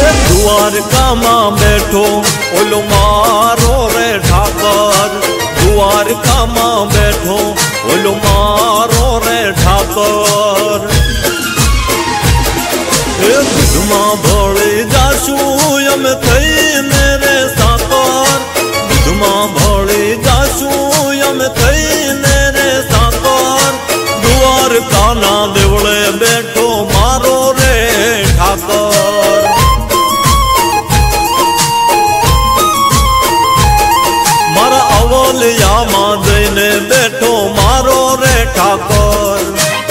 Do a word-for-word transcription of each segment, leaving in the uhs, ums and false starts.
द्वारका में बैठो ओलो मारो रे ठाकर, द्वारका में बैठो ओलो मारो रे ठाकर। बुधमा भोली जाशू यम थई मेरे साकर, बुधमा भोली जाशू यम थई मेरे साकर। द्वारका ना देवड़े बैठो मारो रे ठाकर। मारा अवलिया मां जईने बैठो मारो रे ठाकर।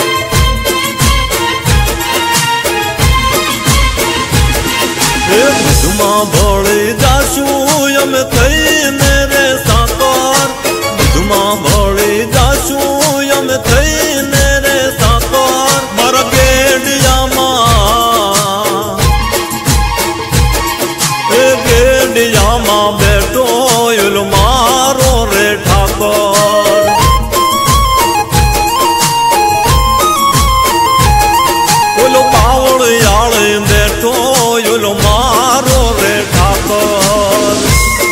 बुधमा भोली जाशू यम थई मेरे साकर, बुधमा भोली जाशू यम थई मेरे साकर। मारा गेडिया मां ए गेडिया मां बैठो युल मारो रे ठाकर। उलो पावड़ याल बैठो युल मारो रे ठाकर।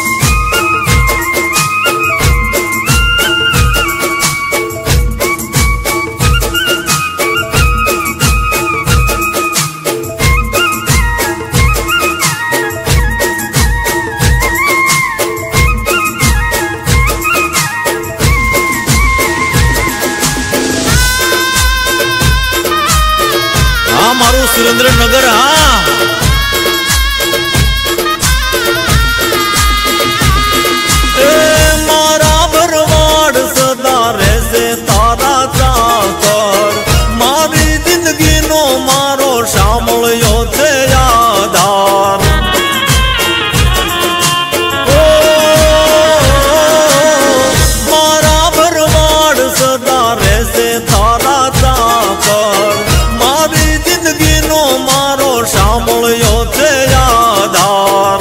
हाँ मारू सुरेंद्रनगर। हाँ ए मारा भरवाड़ सदा रहसे तारा चाकर। मारी जिंदगी नो मारो शामळियो छे यादार। ओ मारा भरवाड़ सदा रहसे तारा चाकर। मारी जिंदगी नो मारो शामळियो छे यादार।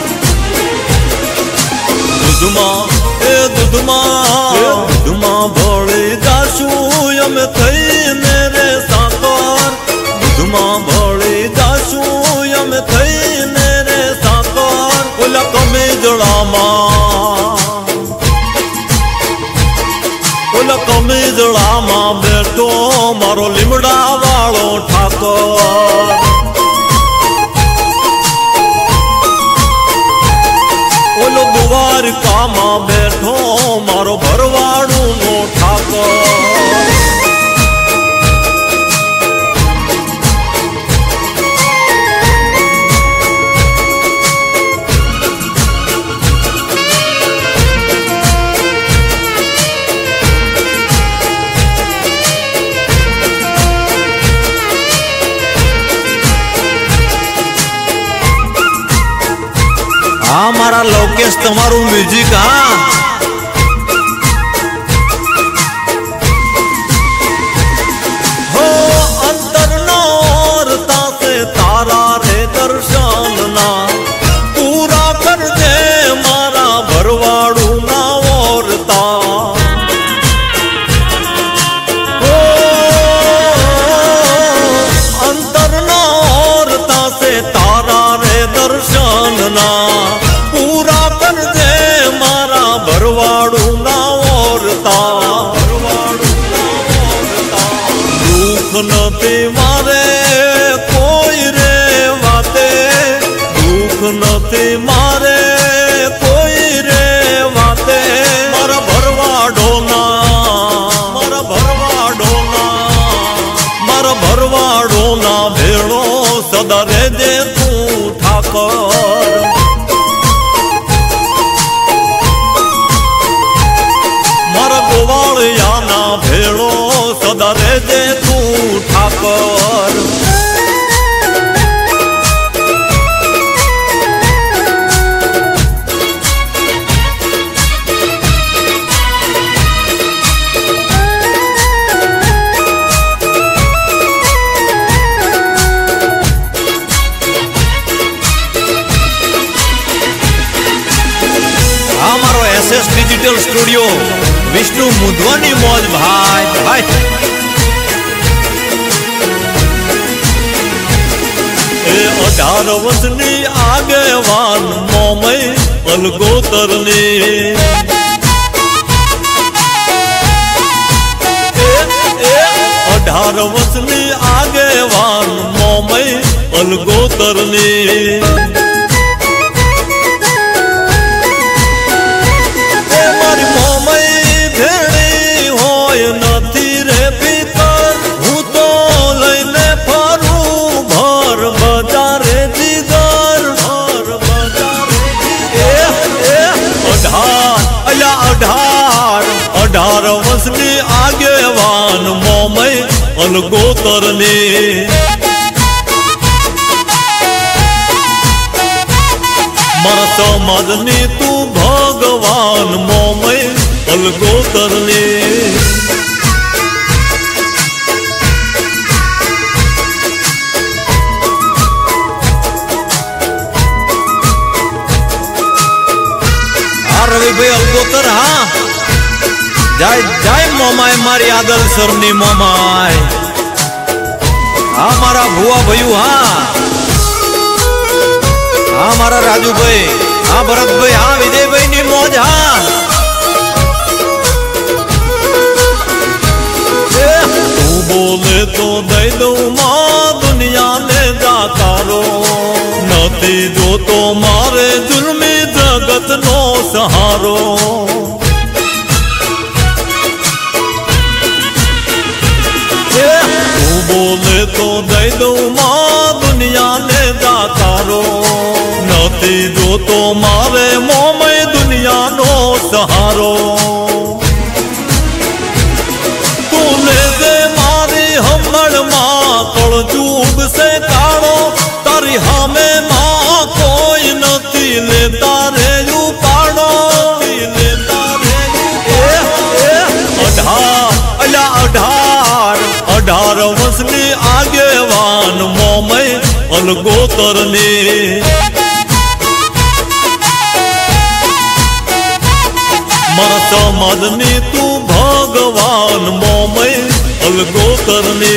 दुधमा ए दुधमा दुधमा भोली जाशू यम थई मेरे साकर, दुधमा भोली जाशू यम थई मेरे साकर। उला कमीजड़ा मां उला कमीजड़ा मां बैठो मारो लिमड़ा वालो ठाकर। ओलो द्वारका में बैठो मारो भरवाड़ू नो ठाकर। हाँ मारा लोकेश तमारू म्यूजिक। हाँ हो अंतर नौरता से तारा रे दर्शन ना पूरा कर दे मारा भरवाड़ू ना औरता। हो अंतर नौरता से तारा रे दर्शन ना पूरा कर दे मारा भरवाड़ू ना औरता। दुख नती मारे कोई रे वाते, दुख नती मारे कोई रे वाते। मारा भरवाड़ो ना मारा भरवाड़ो ना मारा भरवाड़ो ना भेड़ो सदा रे दे तू ठाकर। गोवालिया ना भेड़ो सदा रे दे तू ठाकर। हमारो SS digital studio Vishnu Mudvani मौज भाई भाई। अठार वर्षनी आगेवान मोमई अलगोतरनी अठार वर्षनी आगेवान मोमई अलगोतरनी मारी मोमई भेड़ी होय नथी रे भीतर हूँ तो लईने फरू भर बजारे जिगर भर बजारे अठार अया अठार अठार वर्षनी आगेवान मोमई अलगोतरनी मारा समाजनी तू भगवान मोमई अलगोतरनी हाँ रवि भाई अलगोतर हाँ जाय जाय मोमाय मारी आदल सरनी मोमाय हाँ मारा भुआ भयू हाँ हाँ मारा राजू भाई हाँ भरत भाई हाँ विजय भाई नी मौज हाँ तू बोले तो दे दो माँ दुनिया ने जाकारो नती जो तो मारे जुल्मी जगत नो सहारो तू बोले तो दे दो माँ दुनिया ने जाकारो नती जो तो मारे मोमई दुनिया नो सहारो तूने दे मारी हमड़ माँ कल जुग से काढ़ो तारी हमें माँ कोई नती ले तारे यू पाड़ो ले तारे अठार अला अठार अठार वर्षनी आगेवान मोमई अलगोतरनी मारा समाजनी तू भगवान मोमई अलगोतरनी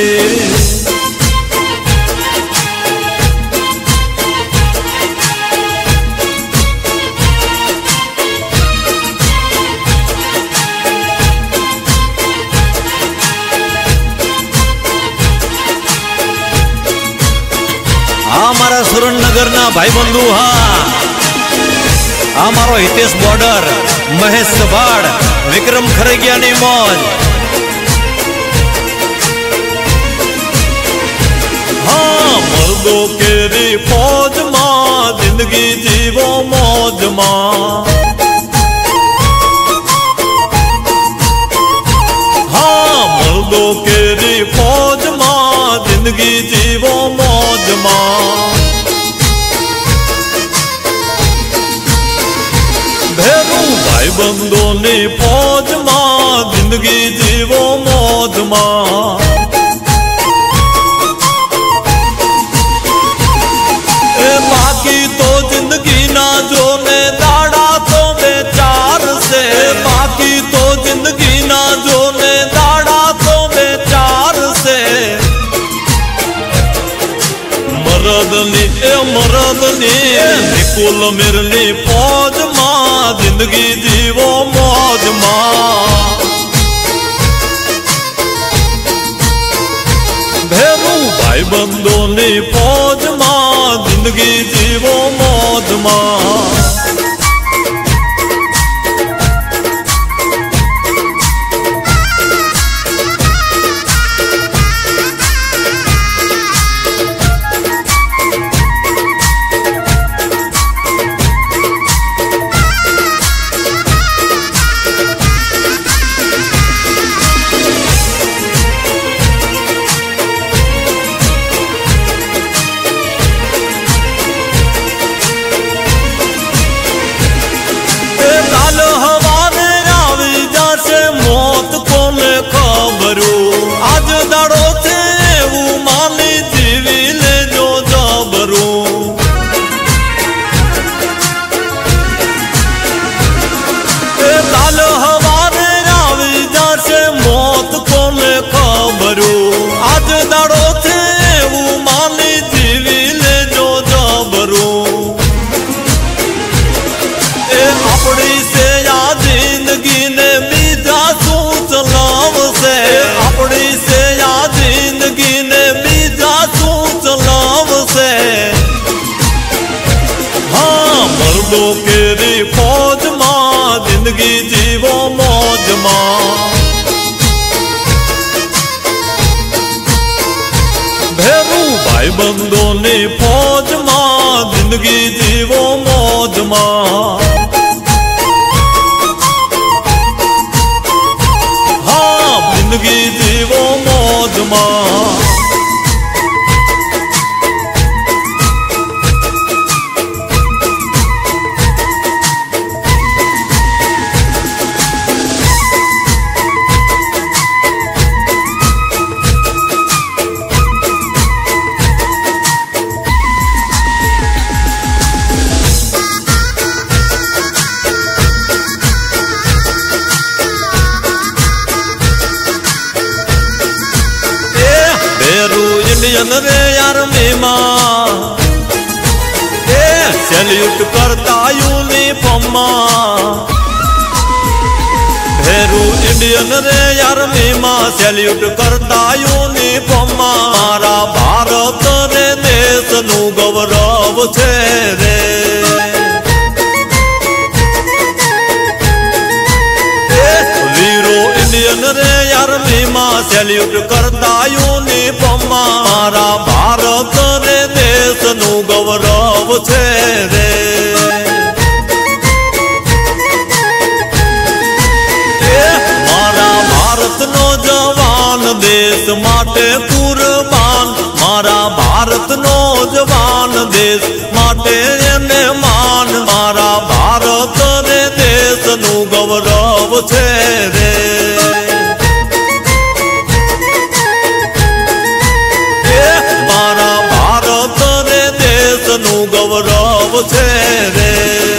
हाँ मारा सुरेंद्रनगर ना भाई बंधु हाँ हाँ मारो हितेश बॉर्डर महेश सबाड़ विक्रम खरेगिया नी मौज हाँ मर्दों केरी फौज माँ जिंदगी जीवो मौज माँ हाँ मर्दों केरी फौज माँ जिंदगी जीवो मौज माँ भेरू भाई बंदों ने फौज माँ जिंदगी जीवो मौज माँ ए बाकी तो जिंदगी ना जो ने दाड़ा तो बेचार से बाकी तो जिंदगी ना जो ने दाड़ा तो बेचार से मरदनी ए मरदनी निकुल मिरली फौज माँ जिंदगी जीवो मौज माँ भेरू भाई बंदों ने फौज माँ जिंदगी जीवो मौज माँ आज दाड़ो थे वो मानी जीवी ले जो जबरू लाल हवारे रावी जासे मौत को खबरू आज दाड़ो थे वो मानी जीवी ले बंदो केरी फौज मां जिंदगी जीवो मौज मां। भेरू भाई बंदो ने फौज मां जिंदगी जीवो मौज मां। हाँ जिंदगी जीवो मौज मां। इंडियन रे यार मीमा ए सैल्यूट करता यूनिफॉर्म मां। भेरू इंडियन रे यार मीमा सैल्यूट करता यूनिफॉर्म मां। मारा भारत रे देश नु गौरव छे रे। वीरो इंडियन रे यार मीमा सैल्यूट करता यूनिफॉर्म मां। मारा भारत रे देश नु गौरव छे रे। मारा भारत नो जवान देश माटे कुर्बान। मारा भारत नो जवान देश माटे एने मान। मारा भारत रे देश नु गौरव छे रे। मारा भारत रे देश नु गौरव छे रे।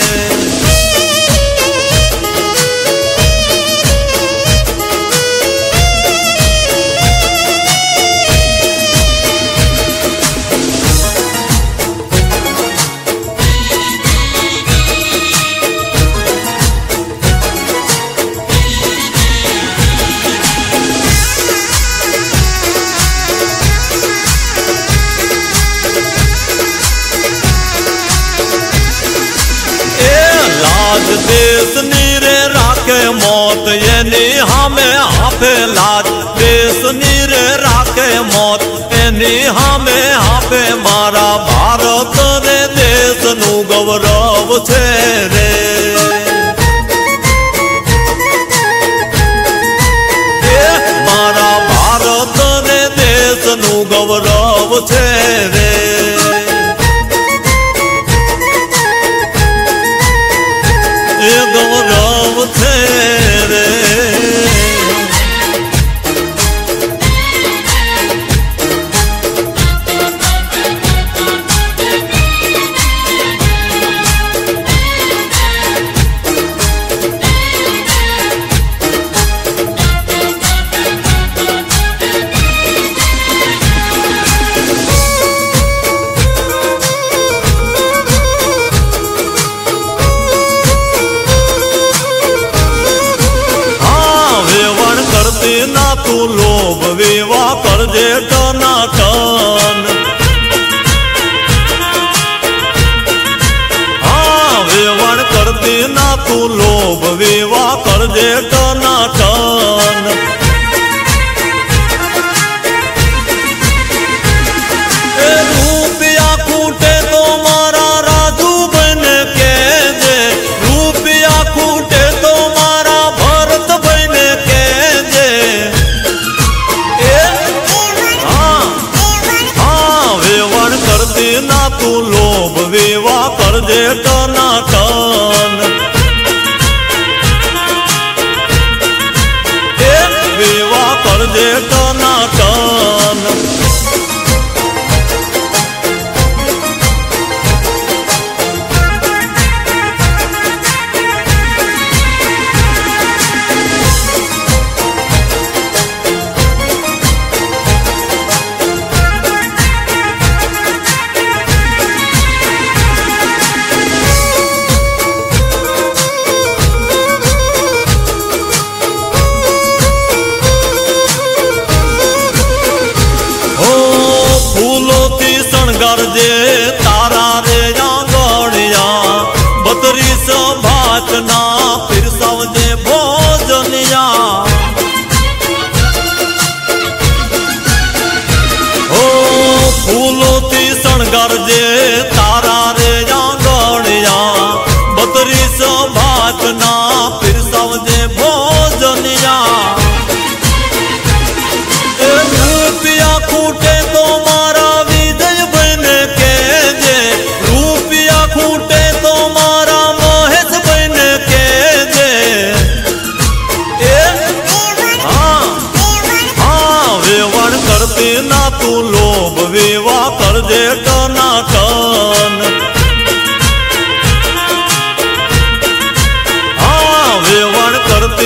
देश नीरे राखे मौत यानी हमें हाफे लाज। देश नीरे राखे मौत यानी हमें हाफे। मारा भारत रे देश नु गौरव छे रे। मारा भारत रे देश नु गौरव छे रे। गौरव छे रे। ना तू लोभ विवाह कर जे टनाटन। हाँ वेवण करती ना तू लोभ विवाह कर जे टनाटन। ए रूपिया खूटे तो मारा राजू बन के जे। रूपिया खूटे तो मारा भरत बन के जे। करती ना तू लोभ विवाह कर जे टनाटन। विवाह कर जे टनाटन।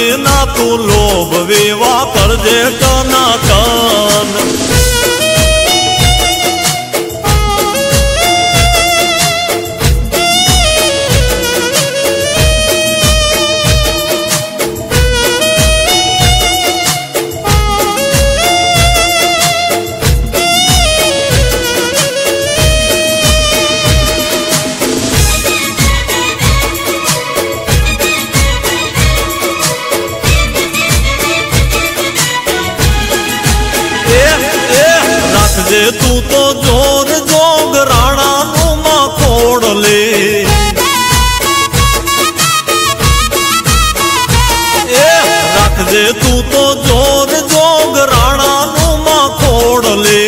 दी ना तू लोभ विवाह कर जे टना टन। जे तू तो जोर जोग राणा नुमा खोड़ ले, ए रख जे तू तो जोर जोग राणा नुमा खोड़ ले।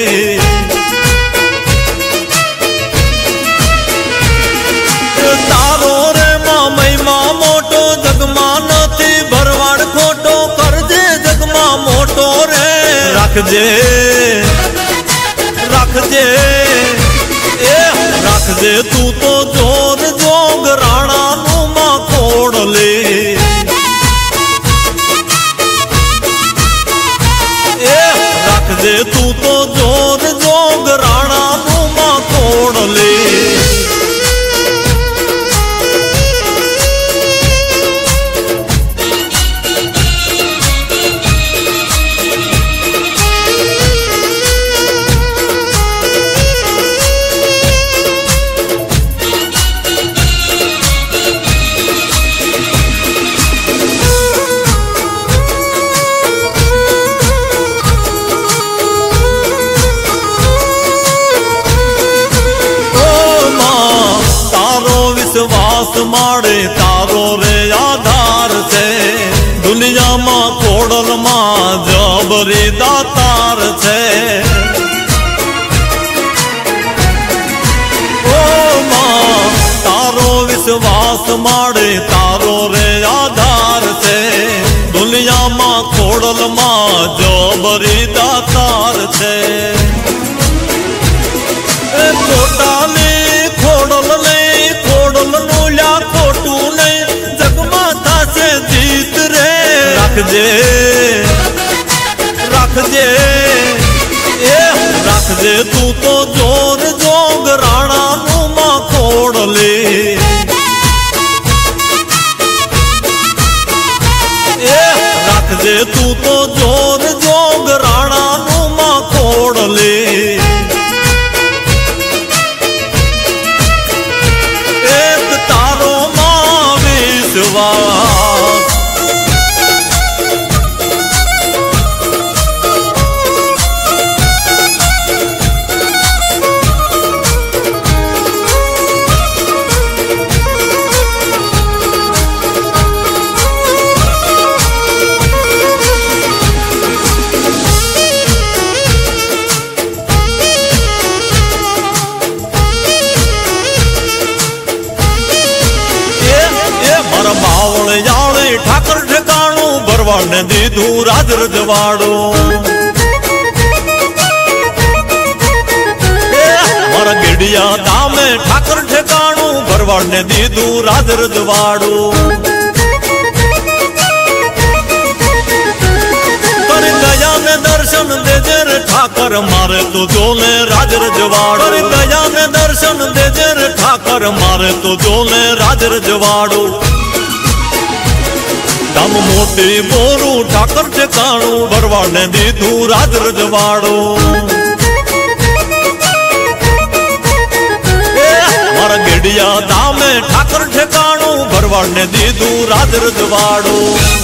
तारो रे मां महिमा मोटो जगमा नथी भरवाड़ खोटो कर जे जगमा मोटो रे। रख जे रख जे ए रख जे तू तो जोर जोग राणा नुमा खोड़ ले, ए रख जे तू तो जोर जोग राणा नुमा खोड़ ले। विश्वास माड़े तारो रे आधार से, दुनिया मां खोड़ल मां जबरी दातार छे। ओ मां तारो विश्वास माड़े तारो रे आधार से, दुनिया मां खोड़ल मां जबरी दातार छे। खोटा ने खोड़ल ने खोड़ल नूल्या खोटू नहीं जगमा था से जीत रे। रख जे रख जे ए रख जे तू तो जोर जोग राणा नुमा खोड़ ले, ए रख जे तू तो जोर जोग राणा नुमा खोड़ ले। बावल जाले ठाकर ठिकाणू भरवाड़ ने दीधू राज रजवाड़ो। मारा गेड़िया दामे ठाकर ठिकाणू भरवाड़ ने दीधू राज रजवाड़ो। कर गया ने दर्शन दे जेर ठाकर मारे तो जोले राज रजवाड़ो। कर गया ने दर्शन दे जेर ठाकर मारे तो जोले राज रजवाड़ो। दम मोटी बोरू ठाकर ठिकाणू भरवाड़ ने दीधू राज रजवाड़ो। मारा गेड़िया दामे ठाकर ठिकाणू भरवाड़ ने दीधू राज रजवाड़ो।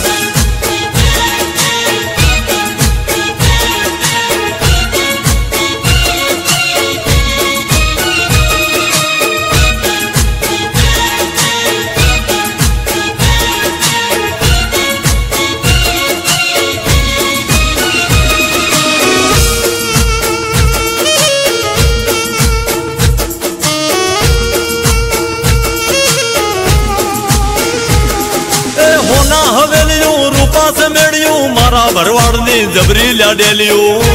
मारा भरवाड़ ने जबरी ल्या डेलियो।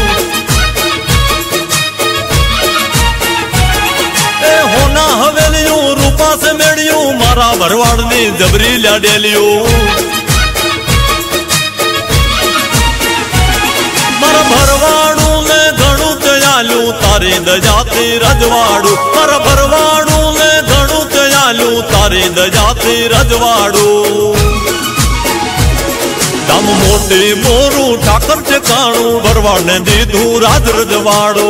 ए होना हवेलियो रूपा से मेड़ियो मारा भरवाड़ ने जबरी ल्या डेलियो। पर भरवाड़ू ने घणु दयालु तारी दयाती रजवाड़ू पर भरवाड़ू ने घणु दयालु तारी दयाती रजवाड़ू दम मोटी मोरू ठाकर ठिकाणू भरवाड़ ने दीधू राज रजवाड़ू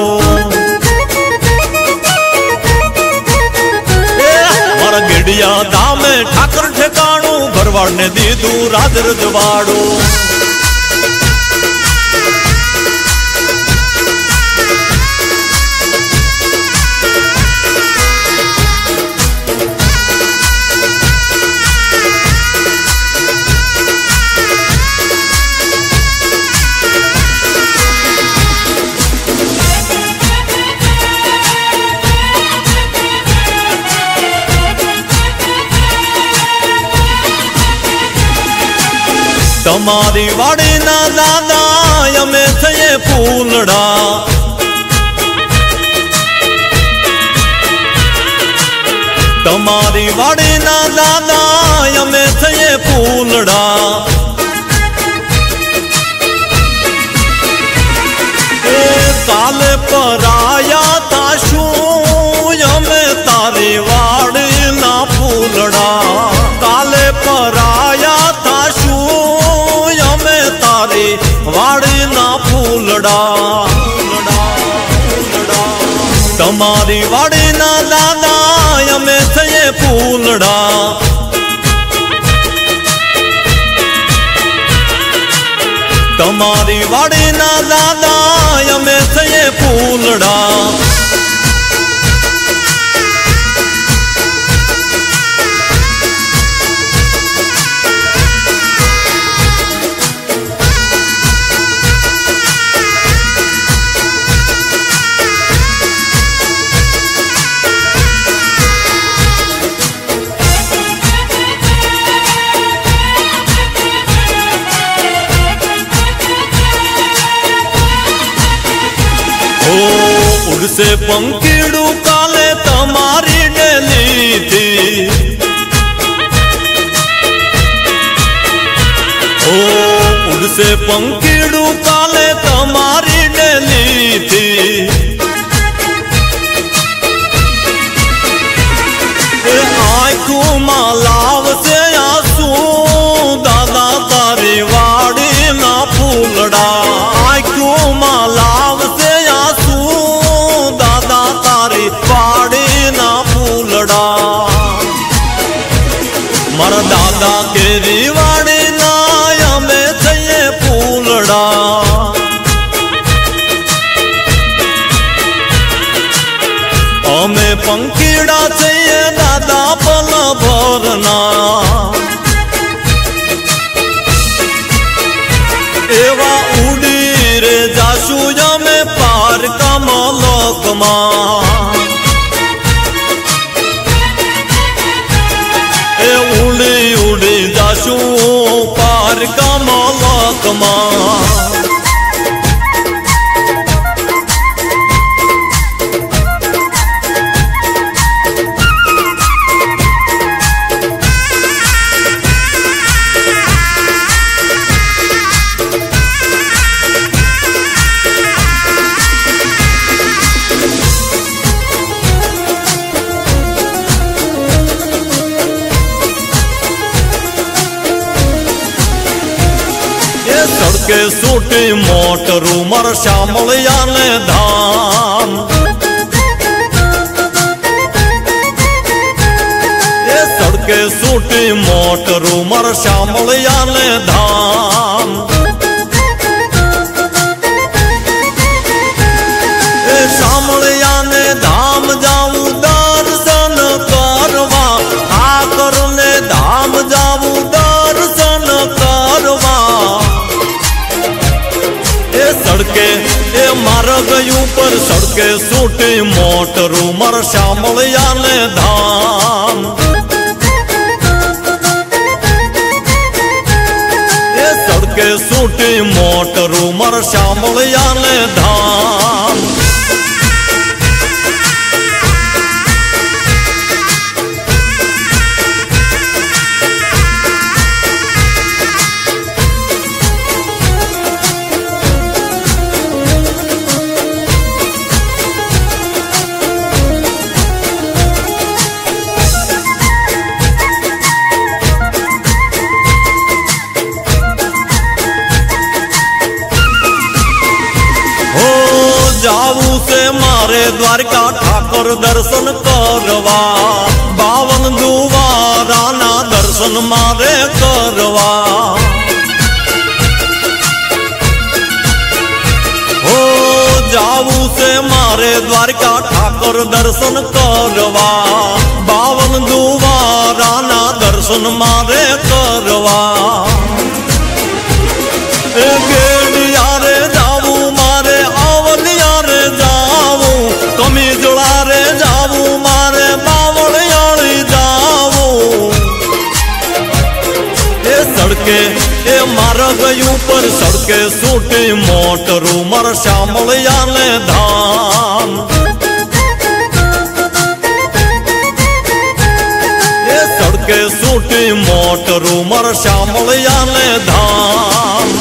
मारा गेड़िया दामे ठाकर ठिकाणू भरवाड़ ने दीधू राज रजवाड़ू तमारी वाड़ी ना दादा यमे थे फूलड़ा तमारी वाड़ी ना दादा यमे थे फूलड़ा ए काले पर आया था शू यमे तारी वाड़ी ना फूलड़ा काले पर आया था शू वाड़ी ना फूलड़ा तमारी वाड़ी ना दादा यमे थे फूलड़ा तमारी वाड़ी ना दादा यमे थे फूलड़ा उड़से पंखीड़ू काले तमारी डेली थी ओ उड़से पंखीड़ू काले तमारी डेली थी आँखू मालाव से आंसू दादा तारी वाड़ी ना फूलड़ा आँखू मालाव से वाड़ी ना फूलड़ा मर दादा केरी वाड़ी ना यमे थे फूलड़ा हमें पंखीड़ा चाहिए दादा पल भरना एवा उड़ी रे जासू यमे पार कमलोक मां उड़ी उड़ी जासू पार कमलोक मां सड़के सूटी मोटरू मर श्यामलिया ने धाम ये सड़के सूटी मोटरू मर श्यामलिया ने धाम ये श्यामलिया ने धाम जाऊं दर्शन करवा आकर ने धाम जाऊं दर्शन करवा सड़के ए मार्ग ऊपर सड़के सूटी मोटरू मर श्यामलिया ने धाम ए सड़के सूटी मोटरू मर श्यामलिया ने धाम मारे द्वारका ठाकुर दर्शन करवा, बावन दुवाराना दर्शन मारे करवा। हो जाऊ से मारे द्वारका ठाकुर दर्शन करवा, बावन दुवाराना दर्शन मारे करवा। ए गेड़िया रे जाऊ मारे आवलिया रे जाऊ, कमी जोड़ा रे जाऊ मारे बावलियाली जाऊ। ए सड़के ए मार्ग ऊपर सड़के सूटी मोटरू मर श्यामलिया ने धाम। ए सड़के सूटी मोटरू मर श्यामलिया ने धाम।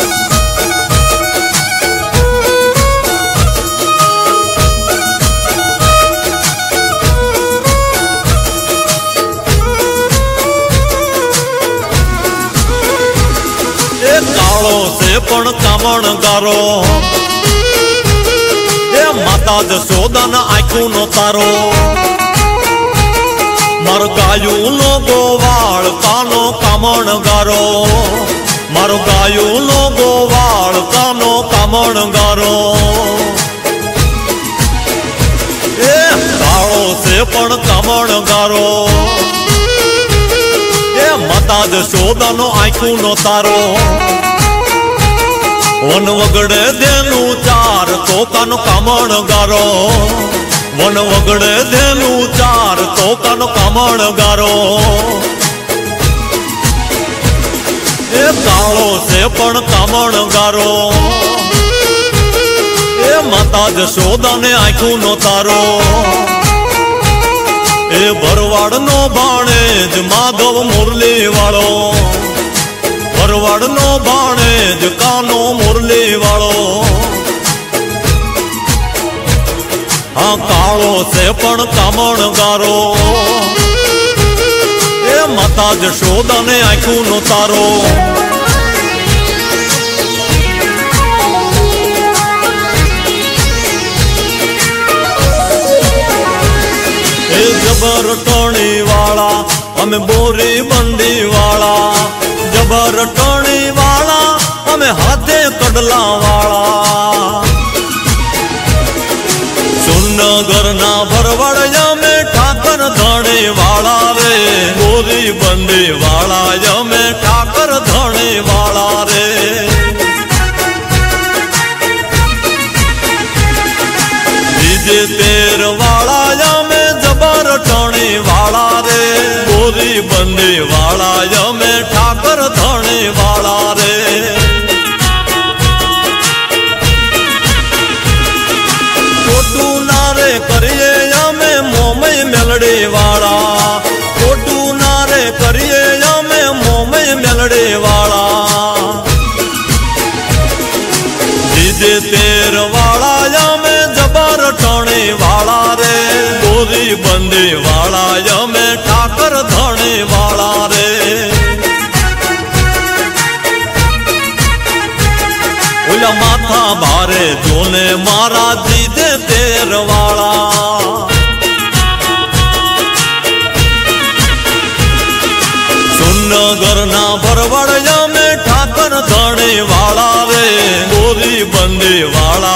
कालो से पण कामण गारो, ए माता जसोदा ना आंखों नो तारो। मारो गायू नो गोवाल कानो कामण गारो, मारो गायू नो गोवाल कानो कामण गारो। ए कालो से पण कामण गारो, माता जसोदा नो आंखों नो तारो। वन वगड़े देनु चार तोका नो कामण गारो, वन वगड़े देनु चार तोका नो कामण गारो। ए कालो से पण कामण गारो, ए माता जसोदा ने आंखों नो तारो। ए भरवाड़ नो भाणेज माधव मुरली वालो, भरवाड़ नो भाणेज कानो मुरली वालो। हाँ कालो से पण कामण गारो, ए माता जसोदा ने आंखों नो तारो। जबर टोनी वाला हमें बोरी बंदी वाला, जबर टोनी वाला हमें हाथे कड़ला वाला। सुन घरना भरवड़िया में ठाकर धणे वाला रे, बोरी बंदी वाला या में ठाकर धणे वाला रे। डीजे तेर वाला या में जबर टोनी वाला रे, बोरी बंदी वाला या में ठाकर धणे वाला रे। कोटू नारे करिए या में मोमई मेलड़ी वाला, कोटू नारे करिए या में मोमई मेलड़ी वाला। डीजे तेर वाला या में जबर टोनी वाला रे, बोरी बंदी वाला या में ठाकर धणे वाला रे। ओला माथा भारे जोने मारा दीदे तेर वाला। सुन घरना भरवड़िया में ठाकर धणे वाला रे, बोरी बंदी वाला